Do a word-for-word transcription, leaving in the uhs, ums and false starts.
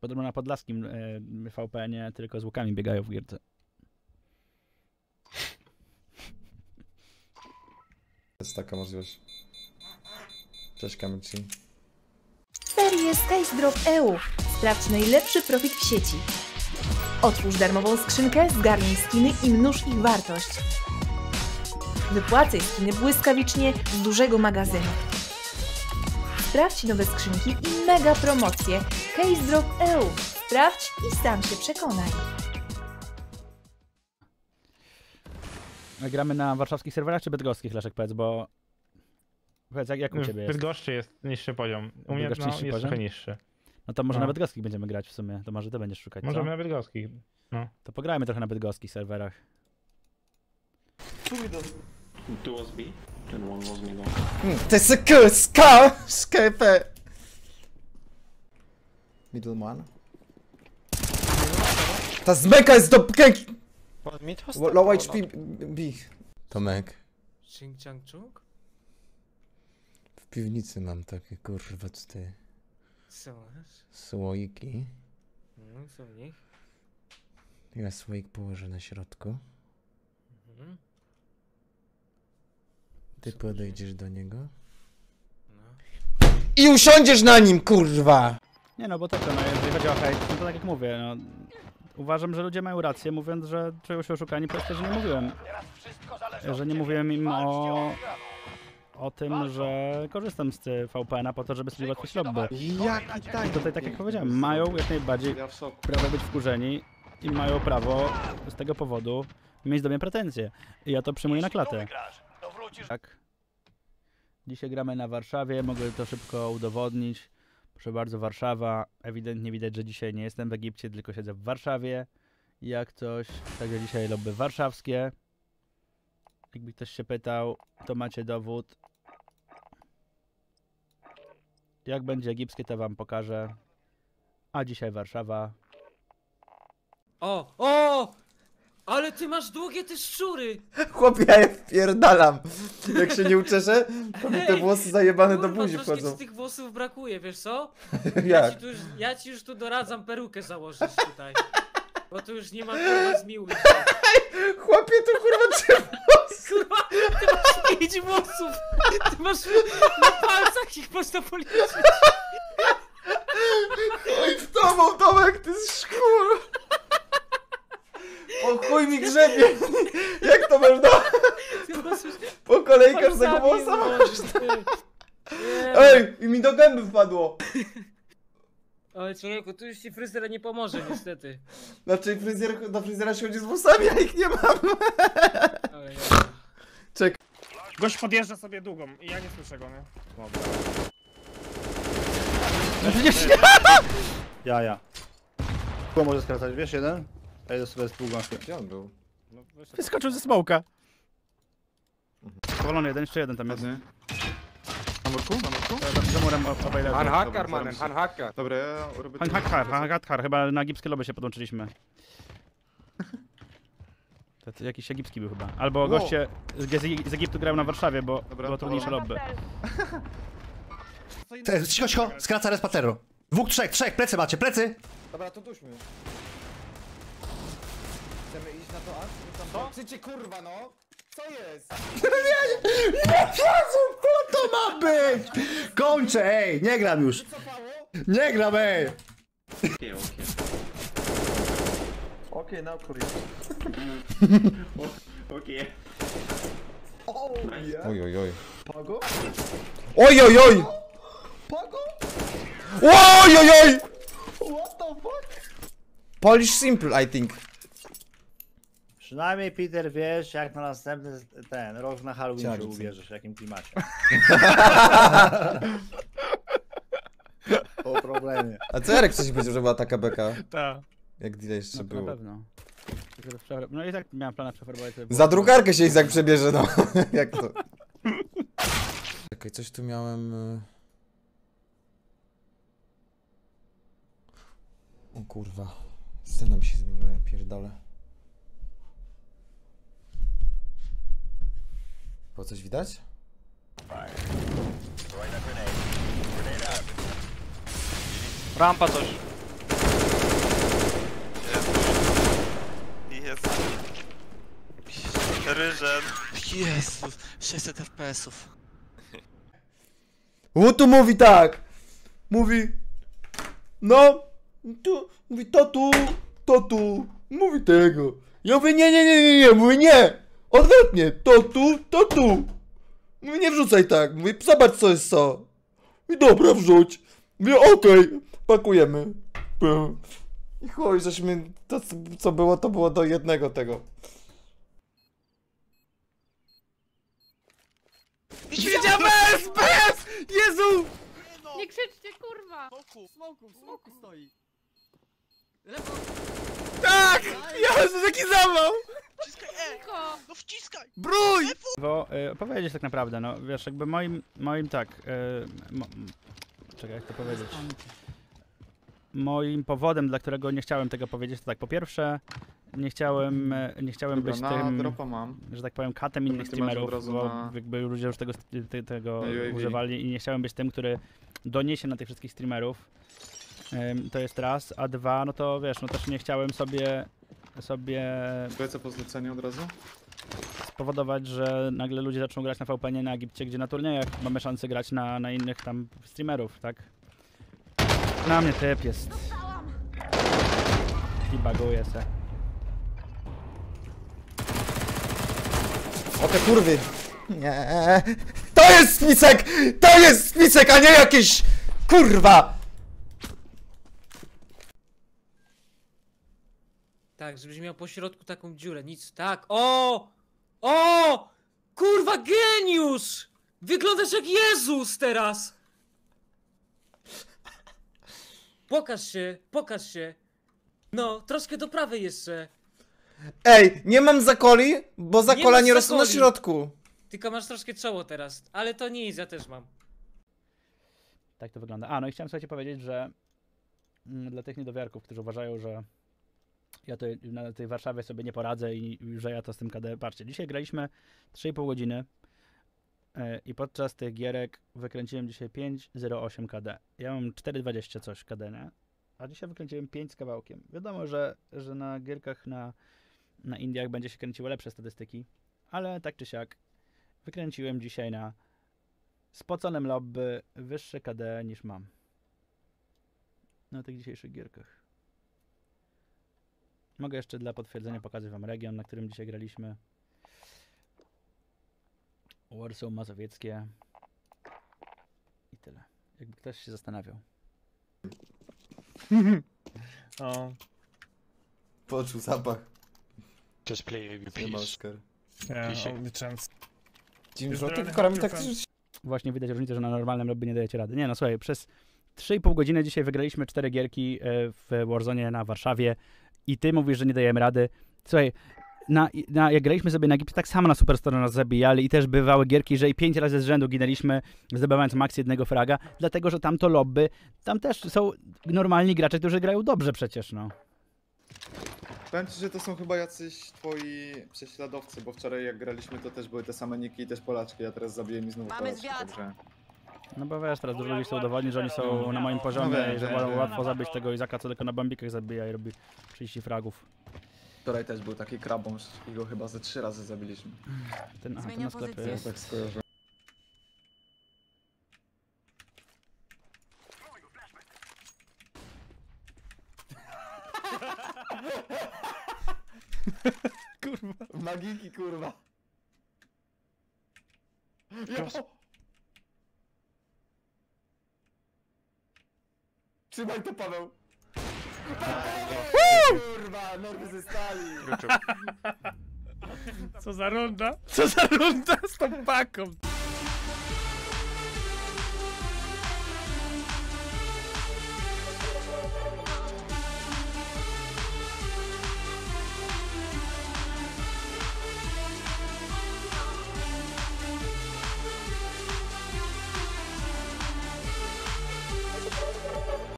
Podobno na podlaskim y, V P N-ie tylko z łukami biegają w gierce. Jest taka możliwość. Cześć Kamilci. Serie SkyDrop kropka e u. Sprawdź najlepszy profit w sieci. Otwórz darmową skrzynkę, zgarnij skiny i mnóż ich wartość. Wypłacaj skiny błyskawicznie z dużego magazynu. Sprawdź nowe skrzynki i mega promocje. SkyDrop kropka e u. Sprawdź i sam się przekonaj. Gramy na warszawskich serwerach czy bydgoskich, Leszek, powiedz, bo... Powiedz, jak, jak u ciebie W jest? Bydgoszczy jest niższy poziom. U mnie no, niższy jest poziom? trochę niższy. No to może No. na bydgoskich będziemy grać w sumie, to może ty będziesz szukać, co? Możemy na bydgoskich. No. To pograjmy trochę na bydgoskich serwerach. Two was B, and one was middle. To jest k ska skp. Middle one. Ta zmeka jest do pkęki. Low H P B. Tomek. Ching Chang Chung? W piwnicy mam takie kurwa tutaj Co masz? słoiki. No, co w nich? Ja słoik położę na środku. Mhm. Ty podejdziesz do niego. No. I usiądziesz na nim, kurwa! Nie no, bo tego, no jeżeli chodzi o hejt, no to tak jak mówię, no... Uważam, że ludzie mają rację, mówiąc, że czują się oszukani, przez to, że nie mówiłem. Że nie mówiłem im o... o tym, że korzystam z V P N-a po to, żeby sobie ułatwić lobby. Jaki tak? I tutaj, tak jak powiedziałem, mają jak najbardziej Ja w soku. prawo być wkurzeni i mają prawo z tego powodu mieć do mnie pretensje. I ja to przyjmuję na klatę. Tak. Dzisiaj gramy na Warszawie, mogę to szybko udowodnić. Proszę bardzo, Warszawa. Ewidentnie widać, że dzisiaj nie jestem w Egipcie, tylko siedzę w Warszawie. Jak coś. Także dzisiaj lobby warszawskie. Jakby ktoś się pytał, to macie dowód. Jak będzie egipskie, to wam pokażę. A dzisiaj Warszawa. O! O! Ale ty masz długie te szczury! Chłopie, ja je wpierdalam. Jak się nie uczeszę, to mi te Ej, włosy zajebane do Kurwa, buzi troszkę wchodzą. ci tych włosów brakuje, wiesz co? Ja Jak? ci, tu już, ja ci już tu doradzam perukę założyć tutaj. Bo tu już nie ma kurwa zmiłuj się. Chłopie, to kurwa czemu? Kurwa, ty masz pięć włosów! Ty masz na palcach ich można policzyć. Oj, w tobą, Tomek, ty szkur! O chuj mi grzebie! Jak to można? Ty masz już Po kolei każdego palcami włosa masz. możesz, ty. Nie, Ej, i mi do gęby wpadło! ale człowieku, tu już ci fryzjera nie pomoże niestety. Znaczy fryzjer, do fryzjera się chodzi z włosami, a ich nie mam. Ale ja... Czek. Gość podjeżdża sobie długą i ja nie słyszę go, nie? No przecież... Ja, ja. Kło może skracać, wiesz, jeden? Ja idę sobie z półgąskiem. Gdzie on był? Wyskoczył ze smołka. Powolony jeden, jeszcze jeden tam jest. Na murku? Na murku? Za murem obaj leży. Han hackar mannen, han hackar. Dobra, ja robię... Han Hakkar, Han Hakkar, chyba na egipskie lobby się podłączyliśmy. To, to jakiś egipski był chyba. Albo Wow. goście z, z Egiptu grają na Warszawie, bo Dobra, było to- trudniejsze lobby. Cicho, cicho, skraca respateru. Dwóch, trzech, trzech, plecy macie, plecy! Dobra, to duśmy. Chcemy iść na to, a? Co? Krzycie kurwa, no! Co jest? Co to ma być? Kończę, ej, nie gram już. Cofało? Nie gram, ej! Okej, okej. Okej, now Korea. Okej. Oj, oj, oj. Pago? Oj, oj, oj! Pago? Oj, oj, oj! What the fuck? Polish simple, I think. Przynajmniej, Peter, wiesz, jak na następny ten rok na Halloween się Ciarcy. ubierzesz, w jakim klimacie. Po problemie. A co Jarek wcześniej powiedział, że była taka beka? Tak. Jak delay jeszcze No to było. na pewno. Tylko, że prze- No i tak miałem plan przefarbować sobie. Za drukarkę się Izak przebierze, no. Jak to? Czekaj, coś tu miałem... y- O kurwa. Scena mi się zmieniła, ja pierdolę. Było coś widać? Rampa coś. jest. Ryżen. Jezus, sześćset F P S ów. Łutu mówi tak. Mówi. No. Tu. Mówi to tu. To tu. Mówi tego. Ja mówię nie, nie, nie, nie, nie. Mówi nie. Odwrotnie. To tu. To tu. Mówi nie wrzucaj tak. Mówi zobacz co jest co. I dobra wrzuć. Mówię okej. Okay. Pakujemy. I chuj, żeśmy. To co było, to było do jednego tego. Wiedziałem, B S! B S! Jezu! Nie krzyczcie, kurwa! Smoku. Smoku, smoku stoi. Tak! Jezu, jaki zawał! Wciskaj E! Cicho! No wciskaj! Brój! Bo y, powiedzieć tak naprawdę, no wiesz, jakby moim, moim tak, y, mo, czekaj, jak to powiedzieć. Moim powodem, dla którego nie chciałem tego powiedzieć, to tak, po pierwsze, nie chciałem, y, nie chciałem Dobra, być na tym, dropa mam. że tak powiem, katem innych Ty masz od streamerów, razu bo na- jakby ludzie już tego, ty, tego Na U A V. używali i nie chciałem być tym, który doniesie na tych wszystkich streamerów. Ym, to jest raz, a dwa, no to wiesz, no też nie chciałem sobie, sobie Lecę po zleceniu od razu. spowodować, że nagle ludzie zaczną grać na V P N na Egipcie, gdzie na turniejach mamy szansę grać na, na innych tam streamerów, tak? Na mnie typ jest. I baguje se. O te kurwy. Nie. To jest spisek! To jest spisek, a nie jakieś kurwa! Tak, żebyś miał po środku taką dziurę, nic, tak, o! O! Kurwa, geniusz! Wyglądasz jak Jezus teraz! Pokaż się, pokaż się. No, troszkę do prawej jeszcze. Ej, nie mam zakoli, bo zakola masz nie rosną na zakoli. środku. Tylko masz troszkę czoło teraz, ale to nic, ja też mam. Tak to wygląda. A, no i chciałem słuchajcie powiedzieć, że mm, dla tych niedowiarków, którzy uważają, że ja to na tej Warszawie sobie nie poradzę i, i że ja to z tym K D... Patrzcie, dzisiaj graliśmy trzy i pół godziny yy, i podczas tych gierek wykręciłem dzisiaj pięć zero osiem K D. Ja mam cztery dwadzieścia coś K D, nie? A dzisiaj wykręciłem pięć z kawałkiem. Wiadomo, że, że na gierkach na, na Indiach będzie się kręciło lepsze statystyki, ale tak czy siak wykręciłem dzisiaj na spoconym lobby wyższe K D niż mam na tych dzisiejszych gierkach. Mogę jeszcze dla potwierdzenia pokazać wam region, na którym dzisiaj graliśmy. Warsaw Mazowieckie. I tyle. Jakby ktoś się zastanawiał. O. Poczuł zapach. Just play A B P. Ja, Dzisiaj. obliczałem. Dzień Zdrowy, żółty, korami tak fan. Właśnie widać różnicę, że na normalnym lobby nie dajecie rady. Nie no, słuchaj, przez trzy i pół godziny dzisiaj wygraliśmy cztery gierki e, w Warzone na Warszawie i ty mówisz, że nie dajemy rady. Słuchaj, na, na, jak graliśmy sobie na Egipcie, tak samo na Superstore nas zabijali i też bywały gierki, że i pięć razy z rzędu ginęliśmy, zdobywając max jednego fraga, dlatego, że tamto lobby, tam też są normalni gracze, którzy grają dobrze przecież, no. Powiem ci, że to są chyba jacyś twoi prześladowcy, bo wczoraj jak graliśmy to też były te same niki i też Polaczki, a teraz zabiję mi znowu Mamy Polaczki, zwiat. także... No bo wiesz, teraz dużo ludzi chce udowodnić, że oni są na moim poziomie No wiem, i że wiem, wolą wiem. łatwo zabić tego Izaka, co tylko na bambikach zabija i robi trzydzieści fragów. Wczoraj też był taki krabąż i go chyba ze trzy razy zabiliśmy. Ten, aha, ten Zmieniam na sklepie pozycję. jest. Tak skojarzę. Kurwa. Magiki, kurwa. Trzymaj to, Paweł. Kurwa, nerwy ze stali. Co za runda? Co za runda z tą paką?